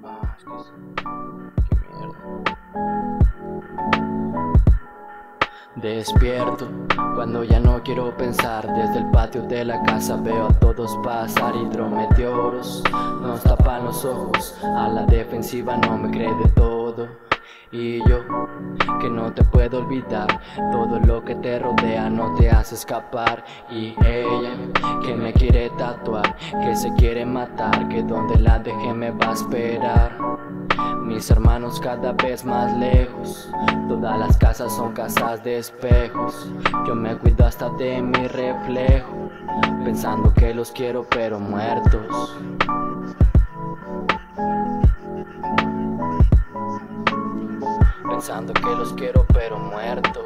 Es que qué mierda. Despierto cuando ya no quiero pensar. Desde el patio de la casa veo a todos pasar. Hidrometeoros nos tapan los ojos. A la defensiva no me cree de todo. Y yo, que no te puedo olvidar. Todo lo que te rodea no te hace escapar. Y ella, que me quiere tatuar, que se quiere matar, que donde la deje me va a esperar. Mis hermanos cada vez más lejos. Todas las casas son casas de espejos. Yo me cuido hasta de mi reflejo, pensando que los quiero pero muertos. Pensando que los quiero pero muertos.